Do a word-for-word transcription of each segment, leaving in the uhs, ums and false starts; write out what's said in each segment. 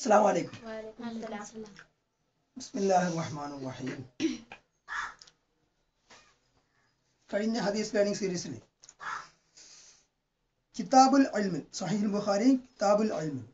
അസ്സലാമു അലൈക്കും. വഅലൈക്കും അസ്സലാം. ബിസ്മില്ലാഹിർ റഹ്മാനിർ റഹീം. കഴിഞ്ഞ ഹദീസ് ലേണിംഗ് സീരീസിൽ കിതാബുൽ ഇൽമിൽ സഹീഹുൽ ബുഖാരി കിതാബുൽ ഇൽമിൽ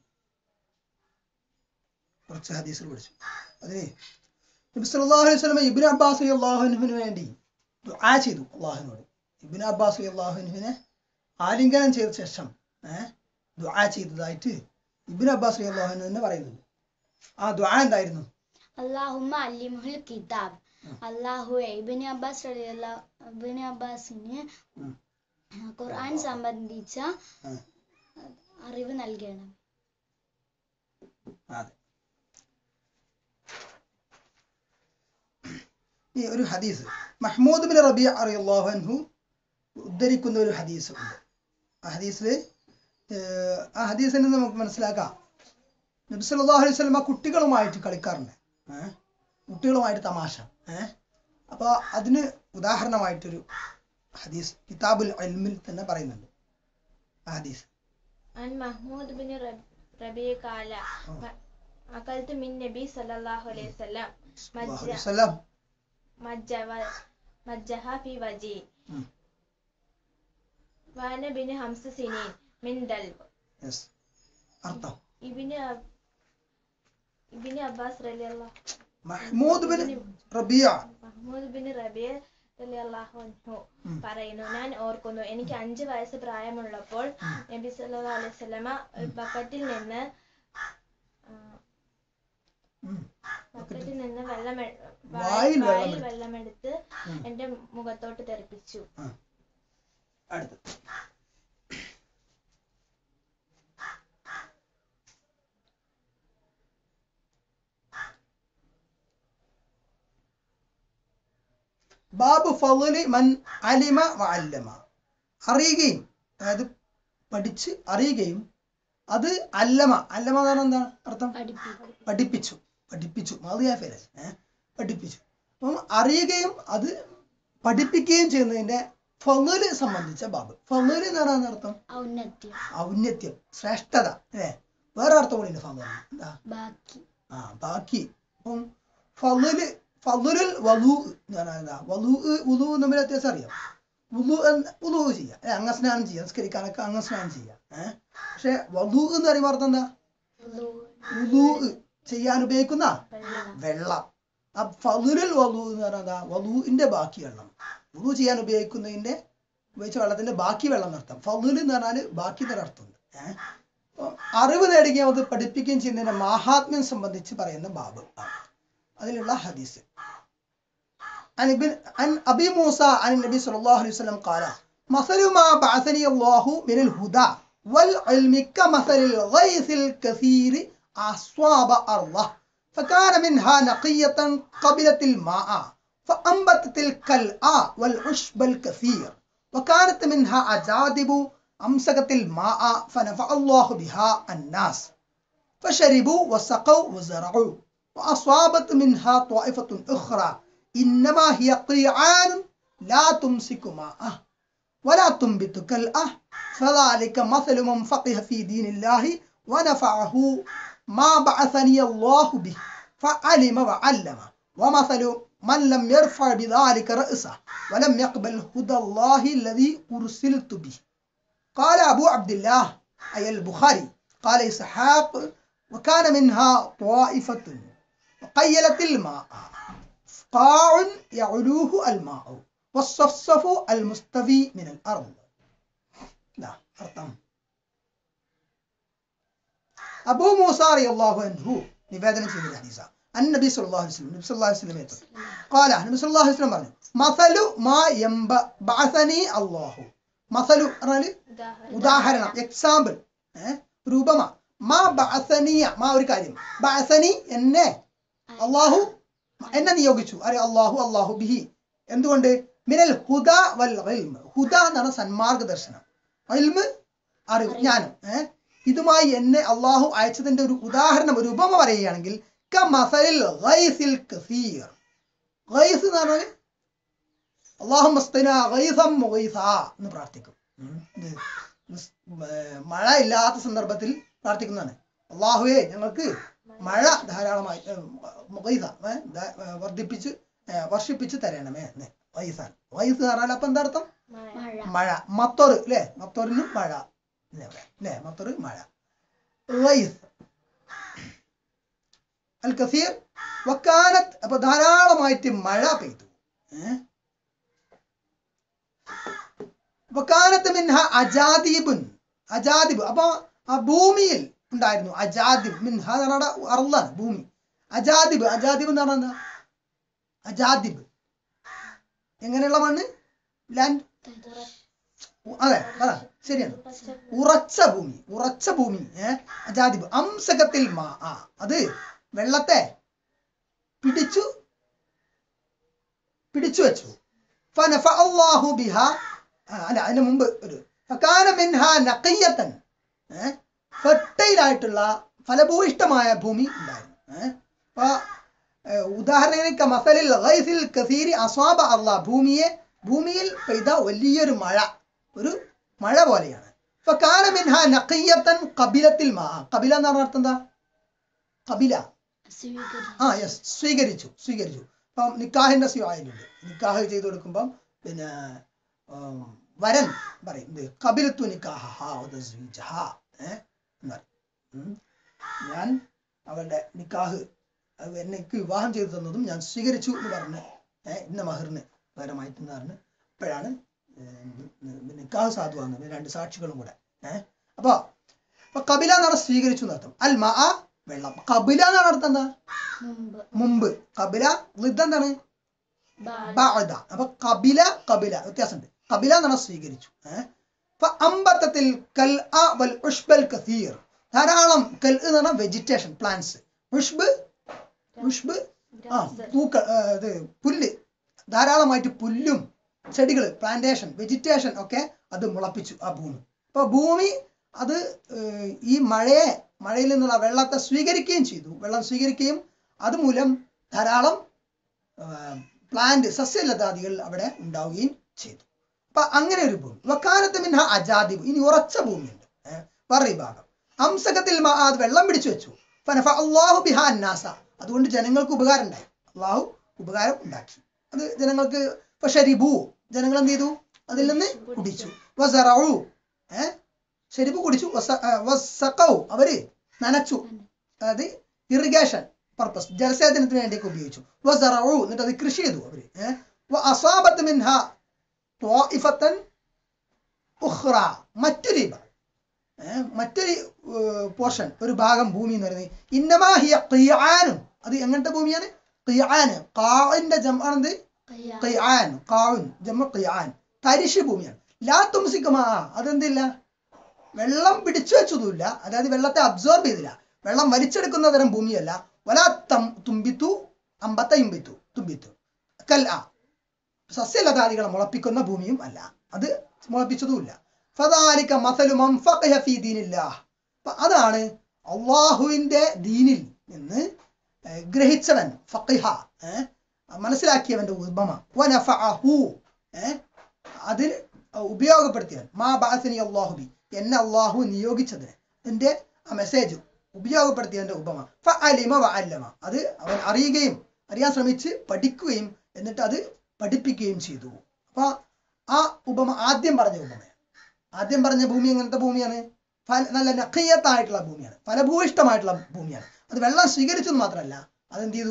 കുറച്ച് ഹദീസുകൾ പഠിച്ചു. അതിന് നബി സല്ലല്ലാഹു അലൈഹി വസല്ലം ഇബ്നു അബ്ബാസ് റളിയല്ലാഹു അൻഹുവിന് വേണ്ടി ദുആ ചെയ്തു. അല്ലാഹുവിനോട് ഇബ്നു അബ്ബാസ് റളിയല്ലാഹു അൻഹുവിനെ ആലിംഗനം ചെയ്ത ശേഷം ഏഹ് ദുആ ചെയ്തതായിട്ട് ഇബ്നു അബ്ബാസ് റളിയല്ലാഹു അൻഹു തന്നെ പറയുന്നുണ്ട്. ആ ദുആ എന്തായിരുന്നു? അല്ലാഹുമ്മ അല്ലിമുൽ കിതാബ്. അല്ലാഹുവേ ഇബ്നു അബ്ബാസ് റളിയല്ലാഹു ഇബ്നു അബ്ബാസിന് ഖുർആൻ സംബന്ധിച്ച അറിവ് നൽകണം. അതെ. ഈ ഒരു ഹദീസ് മഹ്മൂദ് ബിൻ റബീഅ റളിയല്ലാഹു അൻഹു ഉദ്ധരിക്കുന്ന ഒരു ഹദീസ് ഉണ്ട്. ആ ഹദീസിൽ ആ ഹദീസിൽ നിന്ന് നമുക്ക് മനസ്സിലാക്കാം നബി സല്ലല്ലാഹു അലൈഹി വസല്ലം കുട്ടികളുമായിട്ട് കളിക്കാറുണ്ട്. ഏഹ് കുട്ടികളുമായിട്ട് തമാശ. ഏഹ് അപ്പോൾ അതിന് ഉദാഹരണമായിട്ടൊരു ഹദീസ് കിതാബുൽ ഇൽമിൽ തന്നെ പറയുന്നുണ്ട്. ആ ഹദീസ് عن محمود بن ربيع قال أكلت من النبي صلى الله عليه وسلم مجها في وجهي وأنا بن خمس سنين من دلب. അർത്ഥം ابن ابن عباس رضي الله മഹ്മൂദ് ബിൻ റബീഅ محمود بن ربيع റളിയല്ലാഹു അൻഹു പറയുന്നു, ഞാൻ ഓർക്കുന്നു എനിക്ക് അഞ്ച് വയസ്സ് പ്രായമുള്ളപ്പോൾ നബി സല്ലല്ലാഹു അലൈഹി വസല്ലമ ഒരു ബക്കറ്റിൽ നിന്ന് ബക്കറ്റിൽ നിന്ന് വെള്ളം വായിൽ വെള്ളമെടുത്ത് എന്റെ മുഖത്തോട്ട് തെറിപ്പിച്ചു. ബാബു ഫളി മൻ അലിമ വഅല്ലമ. അറിയുകയും അതായത് പഠിച്ച് അറിയുകയും അത് അല്ലമ അല്ലമ എന്ന് പറഞ്ഞാൽ എന്താണ് അർത്ഥം? പഠിപ്പിച്ചു. പഠിപ്പിച്ചു മാതിയാ ഫേല ഏഹ് പഠിപ്പിച്ചു. അപ്പം അറിയുകയും അത് പഠിപ്പിക്കുകയും ചെയ്യുന്നതിന്റെ ഫള് സംബന്ധിച്ച ബാബ്. ഫള് എന്ന് പറഞ്ഞാൽ അർത്ഥം ഔന്നത്യം, ഔന്നത്യം, ശ്രേഷ്ഠത. അല്ലേ? വേറെ അർത്ഥം കൂടി ഫള് എന്താ? ബാക്കി. ആ ബാക്കി. അപ്പം ഫള് ഫളുൽ വളു എന്ന് പറഞ്ഞാൽ എന്താ? വളു വുളു തമ്മിൽ വ്യത്യാസം അറിയാം. വുളു വുളു ചെയ്യാം, അങ്ങ സ്നാനം ചെയ്യാം, നിസ്കരിക്കാനൊക്കെ അങ്ങ സ്നാനം ചെയ്യാം. ഏഹ് പക്ഷെ വളു എന്ന് പറയുമ്പോൾ അർത്ഥം എന്താ? വുളു ചെയ്യാൻ ഉപയോഗിക്കുന്ന വെള്ളം. ആ ഫളുൽ വളു എന്ന് പറഞ്ഞാൽ എന്താ? വളുവിന്റെ ബാക്കി വെള്ളം. വുളു ചെയ്യാൻ ഉപയോഗിക്കുന്നതിന്റെ ഉപയോഗിച്ച വെള്ളത്തിന്റെ ബാക്കി വെള്ളം എന്നർത്ഥം. ഫളുൽ എന്ന് പറഞ്ഞാൽ ബാക്കി എന്നൊരർത്ഥമുണ്ട്. ഏഹ് അറിവ് നേടുകയും അത് പഠിപ്പിക്കുകയും ചെയ്യുന്നതിന്റെ മാഹാത്മ്യം സംബന്ധിച്ച് പറയുന്ന ബാബ് ആണ് അതിലുള്ള ഹദീസ്. عن ابن عن ابي موسى عن النبي صلى الله عليه وسلم قال مثل ما بعثني الله من الهدى والعلم كمثل الغيث الكثير أصاب أرضه فكان منها نقية قبلت الماء فأنبتت الكلأ والعشب الكثير وكانت منها أجادب أمسكت الماء فنفع الله بها الناس فشربوا وسقوا وزرعوا وأصابت منها طائفة أخرى إنما هي قيعان لا تمسك ماءه ولا تنبت كلأه فذلك مثل من فقه في دين الله ونفعه ما بعثني الله به فعلم وعلم ومثل من لم يرفع بذلك رأسه ولم يقبل هدى الله الذي أرسلت به. قال أبو عبد الله أي البخاري قال إسحاق وكان منها طائفة وقيلت الماء قاع يعلوه الماء والصفصف المستوي من الأرض. لا أرطم أبو موسى رضي الله عنه نبادنا في الحديث النبي صلى الله عليه وسلم النبي صلى الله عليه وسلم قال النبي صلى الله عليه وسلم مثل ما ينبعثني الله مثل ഉദാഹരണം എക്സാമ്പിൾ രൂപമാ മാ ബഅസനിയ മാ ഒരു കാര്യം ബഅസനി എന്നെ അല്ലാഹു എന്നെ നിയോഗിച്ചു. അരെ അല്ലാഹു അല്ലാഹു ബിഹി എന്തുകൊണ്ട്? മിനൽ ഹുദ വൽ ഇൽമ. ഹുദ എന്നാണ് സന്മാർഗ ദർശനം, ഇൽമ് അറിവ് ജ്ഞാനം. ഏഹ് ഇതുമായി എന്നെ അല്ലാഹു അയച്ചതിന്റെ ഒരു ഉദാഹരണം ഒരു ഉപമ പറയുകയാണെങ്കിൽ കമസലിൽ ഗൈസിൽ കസീർ. ഗൈസ് എന്ന് പറഞ്ഞാൽ അല്ലാഹുമ്മ സ്ഖിനാ ഗൈസൻ മുഗീസാ എന്ന് പ്രാർത്ഥിക്കും. മഴ ഇല്ലാത്ത സന്ദർഭത്തിൽ പ്രാർത്ഥിക്കുന്നതാണ്. അള്ളാഹുവേ ഞങ്ങൾക്ക് മഴ ധാരാളമായി ഗൈസ വർദ്ധിപ്പിച്ച് വർഷിപ്പിച്ച് തരണമേ എന്ന് വൈസാൻ. വൈസ് പറഞ്ഞാൽ അപ്പൊ എന്താ അർത്ഥം? മഴ. മത്തോറ് അല്ലെ, മത്തോറിന് മഴ അല്ലെ, മത്തോറ് മഴ. വൈസ് അൽ കസീർ വക്കാനത്ത്, അപ്പൊ ധാരാളമായിട്ട് മഴ പെയ്തു. വക്കാനത്ത് മിൻഹ അജാദീബുൻ, അജാദിബ് അപ്പൊ ആ ഭൂമിയിൽ ഉണ്ടായിരുന്നു അജാദിബ്. മിൻഹ എന്ന് പറഞ്ഞാൽ അർളാണ്, ഭൂമി. അജാദിബ്, അജാദിബ് എന്ന് പറഞ്ഞാൽ എന്താ? അജാദിബ് എങ്ങനെയുള്ള മണ്ണ്? ലാൻഡ്. അതെ പറ, ശരിയാണ്. ഉറച്ച ഭൂമി, ഉറച്ച ഭൂമി. ഏഹ് അജാദിബ്. അംസകത്തിൽ മാ, അത് വെള്ളത്തെ പിടിച്ചു പിടിച്ചു വെച്ചു. ഫനഫഅല്ലാഹു ബിഹാ, അല്ല അതിന് മുമ്പ് ഒരു ഫകാന മിൻഹാ നഖിയതൻ, ഏഹ് ഫെർട്ടൈൽ ആയിട്ടുള്ള ഫലഭൂയിഷ്ടമായ ഭൂമി ഉണ്ടായിരുന്നു. ഏഹ് അപ്പൊ ഉദാഹരണങ്ങൾക്ക് മസലിൽ ഗൈസിൽ കസീരി അസ്വാബ അല്ലാഹ്, ഭൂമിയെ ഭൂമിയിൽ പെയ്ത വലിയൊരു മഴ, ഒരു മഴ പോലെയാണ്. ഫകാന മിൻഹാ നഖിയതൻ ഖബിലത്തിൽ മാ, ഖബില എന്ന് പറഞ്ഞ അർത്ഥം എന്താ? ഖബില ആ യെസ്, സ്വീകരിച്ചു, സ്വീകരിച്ചു. ഇപ്പം നിക്കാഹിന്റെ സിവായിലുണ്ട്, നിക്കാഹ് ചെയ്ത് കൊടുക്കുമ്പം പിന്നെ വരൻ പറയും ഖബിലത്തു നിക്കാഹ ഏഹ് ഞാൻ അവളുടെ നിക്കാഹ് എനിക്ക് വിവാഹം ചെയ്തു തന്നതും ഞാൻ സ്വീകരിച്ചു എന്ന് പറഞ്ഞ് ഏഹ് ഇന്ന മഹറിന് പകരമായിട്ട് എന്ന് പറഞ്ഞ് അപ്പോഴാണ് നിക്കാഹ് സാധുവാകുന്നത്, രണ്ട് സാക്ഷികളും കൂടെ. ഏഹ് അപ്പൊ അപ്പൊ കബില എന്ന് പറഞ്ഞാൽ സ്വീകരിച്ചു എന്നർത്ഥം. അൽ മാ വെള്ളം. കബില എന്നാണ് അർത്ഥം എന്താ? മുമ്പ്. കബില എന്താണ്? ബഅദ. അപ്പൊ കബില കബില വ്യത്യാസമുണ്ട്. കബില എന്ന് പറഞ്ഞാൽ സ്വീകരിച്ചു. ഏഹ് അപ്പൊ അമ്പത്തത്തിൽ കൽ അ വൽ ഉഷ്ബൽ കസീർ, ധാരാളം. കൽ എന്ന് പറഞ്ഞാൽ വെജിറ്റേഷൻ, പ്ലാന്റ്സ്. ഉഷ്ബ് ഉഷ്ബ് ആ പൂക്കൾ, ഇത് പുല്ല്, ധാരാളമായിട്ട് പുല്ലും ചെടികള്, പ്ലാന്റേഷൻ, വെജിറ്റേഷൻ ഒക്കെ അത് മുളപ്പിച്ചു ആ ഭൂമി. അപ്പൊ ഭൂമി അത് ഈ മഴയെ, മഴയിൽ നിന്നുള്ള വെള്ളത്തെ സ്വീകരിക്കുകയും ചെയ്തു, വെള്ളം സ്വീകരിക്കുകയും അതുമൂലം ധാരാളം പ്ലാന്റ്, സസ്യലതാദികൾ അവിടെ ഉണ്ടാവുകയും ചെയ്തു. അപ്പൊ അങ്ങനെ ഒരു ഭൂമി. വക്കാനത്ത് മിൻഹ അജാദിബ്, ഇനി ഉറച്ച ഭൂമിയുണ്ട് വേറെ ഭാഗം. അംസകത്തിൽ അത് വെള്ളം പിടിച്ചു വെച്ചു. ഫനഫ അല്ലാഹു ബിഹാ അന്നാസ, അതുകൊണ്ട് ജനങ്ങൾക്ക് ഉപകാരം ഉണ്ടായി, അള്ളാഹു ഉപകാരം ഉണ്ടാക്കി. അത് ജനങ്ങൾക്ക് ഷരിബു, ജനങ്ങൾ എന്ത് ചെയ്തു? അതിൽ നിന്ന് കുടിച്ചു. വസറഉ, ഏഹ് ഷരിബു കുടിച്ചു. വസഖൗ, അവര് നനച്ചു, അതായത് ഇറിഗേഷൻ പർപ്പസ്, ജലസേചനത്തിന് വേണ്ടിയൊക്കെ ഉപയോഗിച്ചു. വസറഉ, എന്നിട്ട് അത് കൃഷി ചെയ്തു അവര്. ഏഹ് വഅസാബത് മിൻഹ ത്വാഇഫതൻ ഉഖ്റ, മറ്റൊരു ഏഹ് മറ്റൊരു പോർഷൻ, ഒരു ഭാഗം ഭൂമി എന്ന് പറയുന്നത് ഇന്നമാ ഹിയ ഖിയാൻ, അത് എങ്ങനത്തെ ഭൂമിയാണ്? ഖിയാൻ. ഖാഇന്റെ ജംആണെന്ത്? ഖിയാൻ. ഖാഉൻ ജംഉ ഖിയാൻ, തരിശ് ഭൂമിയാണ്. ലാ തുംസികമാ, അതെന്തില്ല, വെള്ളം പിടിച്ചു വെച്ചതുമില്ല, അതായത് വെള്ളത്തെ അബ്സോർബ് ചെയ്തില്ല, വെള്ളം വലിച്ചെടുക്കുന്ന തരം ഭൂമിയല്ല. വലാ തം തുംബിത്തു അമ്പത്ത ഇമ്പിത്തു തുംബിത്തു കൽ ആ, സസ്യലതാദികളെ മുളപ്പിക്കുന്ന ഭൂമിയും അല്ല, അത് മുളപ്പിച്ചതുമില്ല. ഫദാലിക മസലു മൻ ഫഖഹ ഫീ ദീനില്ലാഹ്, അതാണ് അള്ളാഹുവിന്റെ ദീനിൽ നിന്ന് ഗ്രഹിച്ചവൻ, ഫഖിഹ മനസ്സിലാക്കിയവന്റെ ഉപമ. വനഫഅഹു, അതിൽ ഉപയോഗപ്പെടുത്തിയവൻ. മാ ബഅസനി അല്ലാഹു ബി, എന്നെ അള്ളാഹു നിയോഗിച്ചതിന്, അതിന്റെ ആ മെസ്സേജ് ഉപയോഗപ്പെടുത്തിയവന്റെ ഉപമ. ഫഅലിമ വഅല്ലമ, അത് അവൻ അറിയുകയും അറിയാൻ ശ്രമിച്ച് പഠിക്കുകയും എന്നിട്ട് അത് പഠിപ്പിക്കുകയും ചെയ്തു. അപ്പൊ ആ ഉപമ ആദ്യം പറഞ്ഞ ഉപമയാണ്. ആദ്യം പറഞ്ഞ ഭൂമി എങ്ങനത്തെ ഭൂമിയാണ്? ഫല നല്ല നഖിയത്തായിട്ടുള്ള ഭൂമിയാണ്, ഫലഭൂയിഷ്ടമായിട്ടുള്ള ഭൂമിയാണ്. അത് വെള്ളം സ്വീകരിച്ചെന്ന് മാത്രമല്ല, അതെന്ത് ചെയ്തു?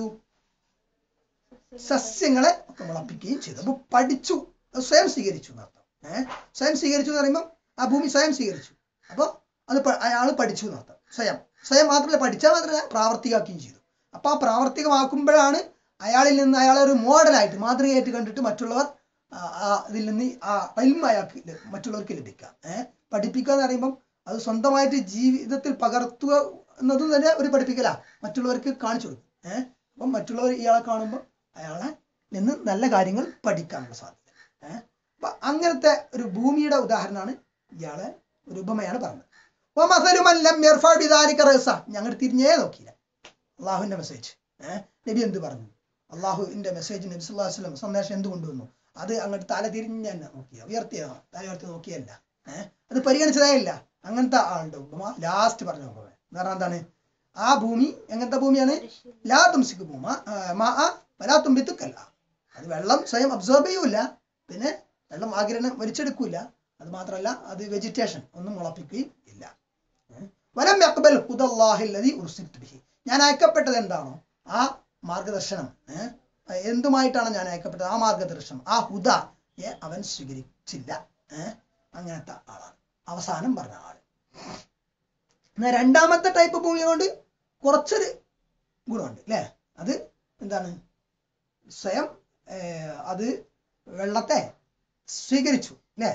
സസ്യങ്ങളെ ഒക്കെ മുളപ്പിക്കുകയും ചെയ്തു. അപ്പൊ പഠിച്ചു, സ്വയം സ്വീകരിച്ചു എന്നർത്ഥം. ഏഹ് സ്വയം സ്വീകരിച്ചു എന്ന് പറയുമ്പോൾ ആ ഭൂമി സ്വയം സ്വീകരിച്ചു. അപ്പൊ അത് അയാൾ പഠിച്ചു എന്നർത്ഥം. സ്വയം സ്വയം മാത്രമല്ല, പഠിച്ചാൽ മാത്രമല്ല പ്രാവർത്തികമാക്കുകയും ചെയ്തു. അപ്പൊ ആ പ്രാവർത്തികമാക്കുമ്പോഴാണ് അയാളിൽ നിന്ന് അയാളെ ഒരു മോഡലായിട്ട്, മാതൃകയായിട്ട് കണ്ടിട്ട് മറ്റുള്ളവർ ഇതിൽ നിന്ന് ആ ഇൽമ അയാൾക്ക് മറ്റുള്ളവർക്ക് ലഭിക്കുക. ഏഹ് പഠിപ്പിക്കുക എന്ന് പറയുമ്പം അത് സ്വന്തമായിട്ട് ജീവിതത്തിൽ പകർത്തുക എന്നതും തന്നെ ഒരു പഠിപ്പിക്കലാ, മറ്റുള്ളവർക്ക് കാണിച്ചു കൊടുക്കും. ഏഹ് അപ്പം മറ്റുള്ളവർ ഇയാളെ കാണുമ്പോൾ അയാളെ നിന്ന് നല്ല കാര്യങ്ങൾ പഠിക്കാനുള്ള സാധ്യത. ഏഹ് അപ്പൊ അങ്ങനത്തെ ഒരു ഭൂമിയുടെ ഉദാഹരണമാണ് ഇയാളെ ഒരു ഉപമയാണ് പറഞ്ഞത്. ഞങ്ങൾ തിരിഞ്ഞേ നോക്കിയില്ല അള്ളാഹുവിന്റെ മെസ്സേജ്. ഏഹ് നബി എന്ത് പറഞ്ഞു? അള്ളാഹുവിന്റെ മെസ്സേജ്, നബി സല്ലല്ലാഹു അലൈഹി വസല്ലം സന്ദേശം എന്ത് കൊണ്ടുവന്നു? അത് അങ്ങോട്ട് തല തിരിഞ്ഞ് തന്നെ നോക്കിയ, ഉയർത്തിയ തല ഉയർത്തി നോക്കിയല്ല. ഏഹ് അത് പരിഗണിച്ചതേ ഇല്ല. അങ്ങനത്തെ ആളുടെ ഉപമ ലാസ്റ്റ് പറഞ്ഞ ഉപമ എന്ന് പറഞ്ഞാൽ എന്താണ്? ആ ഭൂമി എങ്ങനത്തെ ഭൂമിയാണ്? ലാ തുംസിക് ഭൂമ മാ വലാ തുംബിത്തുക്കല്ല. അത് വെള്ളം സ്വയം അബ്സോർബ് ചെയ്യൂല, പിന്നെ വെള്ളം ആഗിരണം വലിച്ചെടുക്കൂല, അത് മാത്രമല്ല അത് വെജിറ്റേഷൻ ഒന്നും മുളപ്പിക്കുകയും ഇല്ല. വലം യഖ്ബൽ ഹുദല്ലാഹില്ലദീ ഉർസിൽതു ബിഹി, ഞാൻ അയക്കപ്പെട്ടത് എന്താണോ ആ മാർഗദർശനം, ഏഹ് എന്തുമായിട്ടാണ് ഞാൻ അയക്കപ്പെട്ടത് ആ മാർഗദർശനം, ആ ഹുദ അവൻ സ്വീകരിച്ചില്ല. ഏഹ് അങ്ങനത്തെ ആളാണ് അവസാനം പറഞ്ഞ ആള്. എന്നാൽ രണ്ടാമത്തെ ടൈപ്പ് ഭൂമി കൊണ്ട് കുറച്ചൊരു ഗുണമുണ്ട് അല്ലേ? അത് എന്താണ്? സ്വയം അത് വെള്ളത്തെ സ്വീകരിച്ചു അല്ലേ?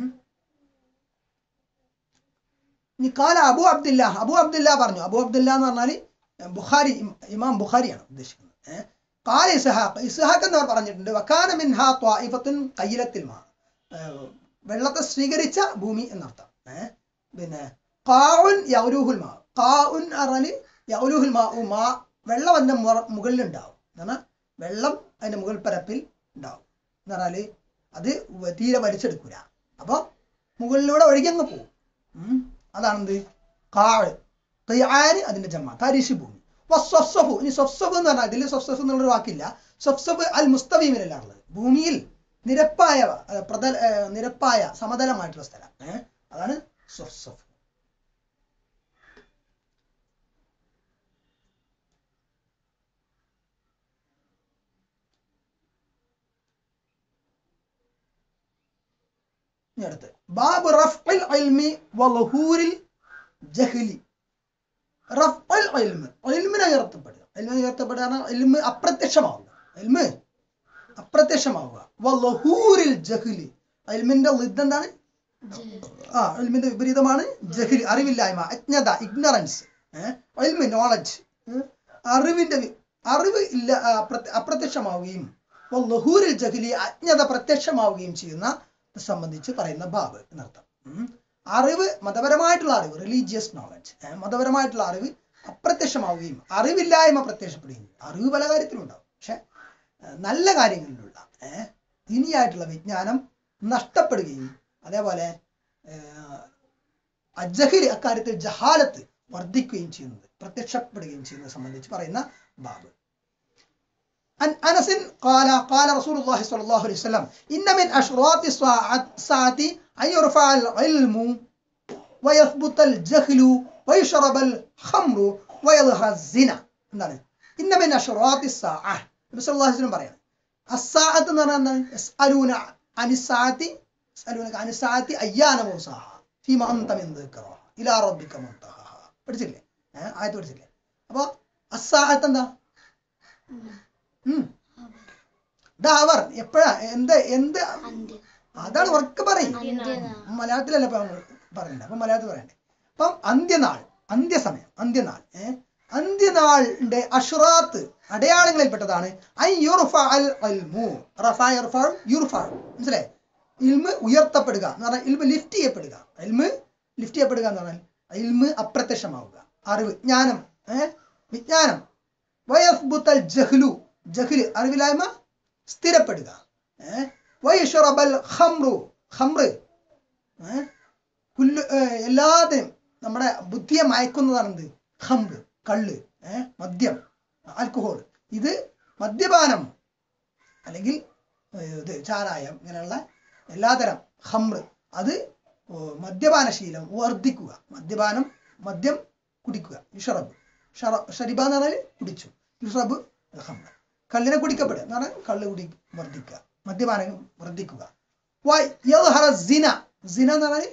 ഇനി കാല അബു അബ്ദില്ല, അബു അബ്ദില്ല പറഞ്ഞു. അബു അബ്ദില്ല എന്ന് പറഞ്ഞാൽ ബുഖാരി, ഇമാം ബുഖാരിയാണ് ഉദ്ദേശിക്കുന്നത്. ഏഹ് കാല ഇസ്ഹാഖ്, ഇസ്ഹാഖ് എന്നവർ പറഞ്ഞിട്ടുണ്ട് വകാന മിൻഹാ ത്വായിഫത്തുൻ ഖയ്യിലത്തിൽ മാ, വെള്ളത്തെ സ്വീകരിച്ച ഭൂമി എന്നർത്ഥം. ഏഹ് പിന്നെ ഖാഉൻ യൗലുഹുൽ മാ, ഖാഉൻ പറഞ്ഞാൽ യൗലുഹുൽ മാ, മാ വെള്ളം അതിന്റെ മുകളിൽ ഉണ്ടാവും. എന്ന് പറഞ്ഞാൽ വെള്ളം അതിന്റെ മുകൾ പരപ്പിൽ ഉണ്ടാവും എന്ന് പറഞ്ഞാല് അത് തീരെ വലിച്ചെടുക്കൂല, അപ്പൊ മുകളിലൂടെ ഒഴുകിയങ്ങ് പോകും. അതാണെന്ത്? കാള് ഖിയാന് അതിന്റെ ജമ്മ തരിശ് ഭൂമി. വസ്വസ്വഫു, ഇനി സ്വസ്വഫ് എന്ന് പറഞ്ഞാൽ ഇതിൽ സ്വസ്വഫ് എന്നുള്ളൊരു വാക്കില്ല. സ്വസ്വഫ് അൽ മുസ്തവീമിലല്ല ഉള്ളത്, ഭൂമിയിൽ നിരപ്പായ പ്രതല നിരപ്പായ സമതലമായിട്ടുള്ള സ്ഥലം. ഏഹ് അതാണ് സ്വസ്വഫ്. അടുത്ത് ബാബ് റഫ്ഇൽ ഇൽമി വളുഹൂരിൽ ജഹ്ലി. റഫ്ഉൽ ഇൽമി, ഇൽമിനെ ഉയർത്തപ്പെടുക, ഇൽമിനെ ഉയർത്തപ്പെടുക പറഞ്ഞാൽ ഇൽമ് അപ്രത്യക്ഷമാവുക, ഇൽമ് അപ്രത്യക്ഷമാവുക. വളുഹൂരിൽ ജഹ്ലി, ഇൽമിന്റെ ളിദ് എന്താണ്? ആ ഇൽമിന്റെ വിപരീതമാണ് ജഹ്ലി, അറിവില്ലായ്മ, അജ്ഞത, ഇഗ്നറൻസ്. ഏഹ് ഇൽമ് നോളജ്, അറിവിന്റെ അറിവ് ഇല്ല അപ്രത്യക്ഷമാവുകയും വളുഹൂരിൽ ജഹ്ലി അജ്ഞത പ്രത്യക്ഷമാവുകയും ചെയ്യുന്ന സംബന്ധിച്ച് പറയുന്ന ബാബ് എന്നർത്ഥം. അറിവ്, മതപരമായിട്ടുള്ള അറിവ്, റിലീജിയസ് നോളജ്, മതപരമായിട്ടുള്ള അറിവ് അപ്രത്യക്ഷമാവുകയും അറിവില്ലായ്മ പ്രത്യക്ഷപ്പെടുകയും. അറിവ് പല കാര്യത്തിലും ഉണ്ടാവും, പക്ഷെ നല്ല കാര്യങ്ങളിലുള്ള ഏഹ് ദീനിയായിട്ടുള്ള വിജ്ഞാനം നഷ്ടപ്പെടുകയും അതേപോലെ അജ്ജഹിൽ അക്കാര്യത്തിൽ ജഹാലത്ത് വർദ്ധിക്കുകയും ചെയ്യുന്നത്, പ്രത്യക്ഷപ്പെടുകയും ചെയ്യുന്നത് സംബന്ധിച്ച് പറയുന്ന ബാബ്. عن أنس قال قال رسول الله صلى الله عليه وسلم إن من أشراط الساعة أن يرفع العلم ويثبت الجهل ويشرب الخمر ويظهر الزنا. إن من أشراط الساعة النبي صلى الله عليه وسلم പറയാണ് الساعة എന്ന് പറഞ്ഞാൽ يسألون عن الساعة يسألونك عن الساعة أيان مرساها فيما أنت من ذكرها إلى ربك منتهاها. പഠിച്ചില്ലേ? ആയത്ത് പഠിച്ചില്ലേ? അപ്പോൾ الساعة എന്താ? അവർ എപ്പോഴാ എന്ത് എന്ത് അതാണ് ഉറക്കെ പറയും. മലയാളത്തിലല്ല ഇപ്പൊ പറയണ്ടേ, അപ്പൊ മലയാളത്തിൽ പറയണ്ടേ. അപ്പം അന്ത്യനാൾ, അന്ത്യസമയം, അന്ത്യനാൾ. ഏഹ് അന്ത്യനാളിന്റെ അഷ്റാത്ത് അടയാളങ്ങളിൽപ്പെട്ടതാണ് ഐ യുർഫ അൽ ഇൽമു. റഫ യർഫ യുർഫ, മനസ്സിലായി? ഇൽമ് ഉയർത്തപ്പെടുക എന്ന് പറഞ്ഞാൽ ഇൽമ് ലിഫ്റ്റ് ചെയ്യപ്പെടുക. ഇൽമ് ലിഫ്റ്റ് ചെയ്യപ്പെടുക എന്ന് പറഞ്ഞാൽ ഇൽമ് അപ്രത്യക്ഷമാവുക, അറിവ്, ജ്ഞാനം, ഏഹ് വിജ്ഞാനം. വയസ്ബുത്തൽ ജഹ്ലു, ജഹ്ല് അറിവില്ലായ്മ സ്ഥിരപ്പെടുക. ഏഹ് വയശ്റബൽ ഖംറു, ഖംറ് ഏഹ് കുല്ലു എല്ലാത്തിനും നമ്മുടെ ബുദ്ധിയെ മയക്കുന്നതാണെന്ത്? ഖംറ്, കള്ള്, ഏഹ് മദ്യം, ആൽക്കഹോൾ. ഇത് മദ്യപാനം അല്ലെങ്കിൽ ഇത് ചാരായം, ഇങ്ങനെയുള്ള എല്ലാതരം ഖംറ്, അത് മദ്യപാനശീലം വർദ്ധിക്കുക. മദ്യപാനം, മദ്യം കുടിക്കുക. യുഷറബ്, ഷറിബ എന്ന് പറഞ്ഞാൽ കുടിച്ചു. യുഷറബ് ഖംറ്, കള്ളിനെ കുടിക്കപ്പെടുക എന്ന് പറഞ്ഞാൽ കള്ള് കുടി വർദ്ധിക്കുക, മദ്യപാനം വർദ്ധിക്കുക. സിന, സിന എന്ന് പറഞ്ഞാൽ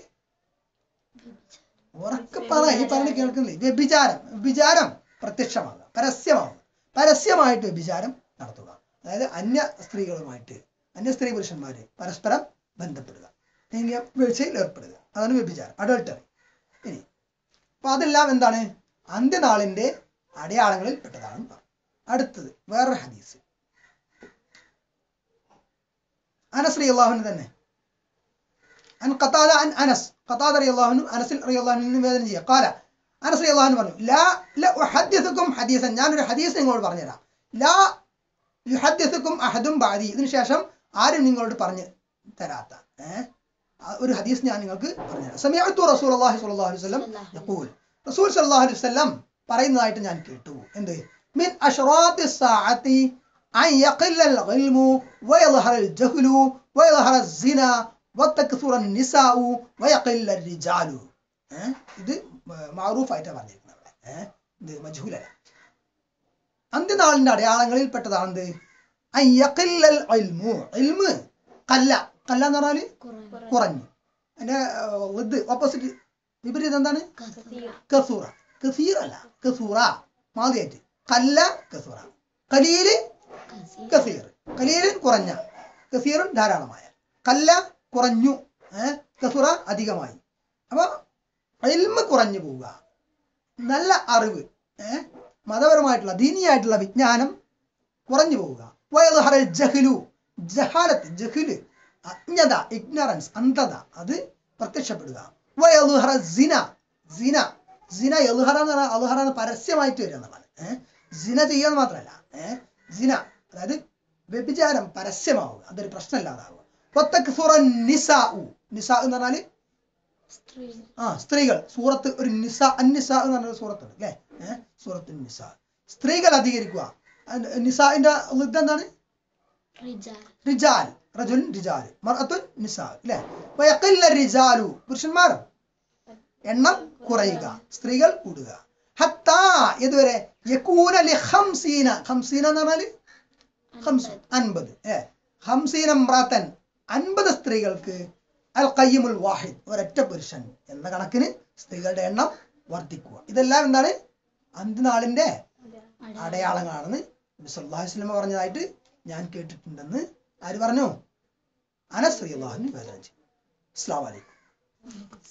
ഉറക്കെ പറ, ഈ പറഞ്ഞ് കേൾക്കുന്നില്ലേ? വ്യഭിചാരം, വ്യഭിചാരം പ്രത്യക്ഷമാകുക, പരസ്യമാകുക, പരസ്യമായിട്ട് വ്യഭിചാരം നടത്തുക. അതായത് അന്യ സ്ത്രീകളുമായിട്ട്, അന്യ സ്ത്രീ പുരുഷന്മാര് പരസ്പരം ബന്ധപ്പെടുക, ലൈംഗിക വീഴ്ചയിൽ ഏർപ്പെടുക, അതാണ് വ്യഭിചാരം, അഡൾട്ടറി. ഇനി അപ്പൊ അതെല്ലാം എന്താണ്? അന്ത്യനാളിന്റെ അടയാളങ്ങളിൽ പെട്ടതാണ്. അടുത്തത് വേറൊരു ഹദീസ്, അനസ് റളിയല്ലാഹു അൻഹു തന്നെ. അൻ ഖതാദ അൻ അനസ്, ഖതാദ റളിയല്ലാഹു അൻഹു അനസ് റളിയല്ലാഹു അൻഹു നിവേദനം ചെയ്യുക. ഖാല, അനസ് റളിയല്ലാഹു അൻഹു പറഞ്ഞു, ലാ ല ഉഹദ്ദിസുകും ഹദീസൻ, ഞാനൊരു ഹദീസ് നിങ്ങളോട് പറഞ്ഞുതരാം. ലാ യുഹദ്ദിസുകും അഹദും ബഅദി, ഇതിനു ശേഷം ആരും നിങ്ങളോട് പറഞ്ഞു തരാത്ത ഏഹ് ഒരു ഹദീസ് ഞാൻ നിങ്ങൾക്ക് പറഞ്ഞുതരാം. സമിഅതു റസൂലുള്ളാഹി സ്വല്ലല്ലാഹു അലൈഹി വസല്ലം യഖൂൽ, റസൂൽ സ്വല്ലല്ലാഹു അലൈഹി വസല്ലം പറയുന്നതായിട്ട് ഞാൻ കേട്ടു. എന്ത്? മിൻ അശ്റാത്തി സാഅത്തി അൻ യഖില്ലൽ ഇൽമു വയദ്ഹറൽ ജഹ്ലു വയദ്ഹറൽ സിന വതക്സുറൻ നിസാഉ വയഖില്ലർ റിജാലു. ഇത് മഅറൂഫ് ആയിട്ടാണ് പറഞ്ഞിരിക്കുന്നത് അവിടെ. ഏഹ് ഇത് മജ്ഹൂലല്ല. അന്ത്യനാളിന്റെ അടയാളങ്ങളിൽ പെട്ടതാണെന്ത്? അൻ യഖില്ലൽ ഇൽമു. ഇൽമ് കല്ല കല്ല എന്ന് പറഞ്ഞാല് കുറഞ്ഞു. അതിന്റെ ഇത് ഓപ്പോസിറ്റ് വിപരീതം എന്താണ്? കസൂറ. കസീർ അല്ല, കസൂറ മാതിയായിട്ട്. കല്ല കസൂറ. കലീല് കസീർ. കലീല് കുറഞ്ഞ, കസീറും ധാരാളമായ. കല്ല കുറഞ്ഞു, ഏഹ് കസൂറ അധികമായി. അപ്പൊ ഇൽമ് കുറഞ്ഞു പോവുക, നല്ല അറിവ്, ഏഹ് മതപരമായിട്ടുള്ള ദീനിയായിട്ടുള്ള വിജ്ഞാനം കുറഞ്ഞു പോവുക. വയദ്ഹറൽ ജഹ്ലു. ജഹാലത്ത്, ജഹ്ല്, അജ്ഞത, ഇഗ്നറൻസ്, അന്ധത, അത് പ്രത്യക്ഷപ്പെടുക. വയദ്ഹറൽ സിന. സിന സിന യദ്ഹറ എന്ന് പറഞ്ഞാൽ അദ്ഹറ എന്ന് പരസ്യമായിട്ട് വരിക എന്നുള്ളതാണ്. ഏഹ് സിന ചെയ്യാന്ന് മാത്രമല്ല, ഏഹ് സിന അതായത് വ്യഭിചാരം പരസ്യമാവുക, അതൊരു പ്രശ്നമില്ലാതാവുക. വതക്സുറൻ നിസാഉ. നിസാ എന്ന് പറഞ്ഞാല് ആ സ്ത്രീകൾ. സൂറത്ത് ഒരു നിസ അന്നിസാ എന്ന് പറഞ്ഞ സൂറത്തുണ്ട് അല്ലേ? ഏഹ് സൂറത്ത് നിസാ. സ്ത്രീകൾ അധികരിക്കുക. നിസാഇന്റെ ളിദ് എന്താണ്? റിജാൽ. റജുൽ റിജാൽ, മർഅത്തുൻ നിസാ അല്ലേ? വയഖില്ല റിജാലു. പുരുഷന്മാർ എണ്ണം കുറയുക, സ്ത്രീകൾ കൂടുക. ഹത്താ ഇതുവരെ യകൂന ലി ഖംസീന. ഖംസീന എന്ന് പറഞ്ഞാല് അൻപത്. ഏ ഖംസീന ഇംറഅതൻ, അൻപത് സ്ത്രീകൾക്ക് അൽ ഖയ്യിമുൽ വാഹിദ്, ഒരൊറ്റ പുരുഷൻ എന്ന കണക്കിന് സ്ത്രീകളുടെ എണ്ണം വർദ്ധിക്കുക. ഇതെല്ലാം എന്താണ്? അന്ത്യനാളിന്റെ അടയാളങ്ങളാണെന്ന് നബി സല്ലല്ലാഹു അലൈഹി വസല്ലം പറഞ്ഞതായിട്ട് ഞാൻ കേട്ടിട്ടുണ്ടെന്ന് ആര് പറഞ്ഞു? അനസ് റളിയല്ലാഹു അൻഹു പറഞ്ഞു. അസ്സലാമു അലൈക്കും.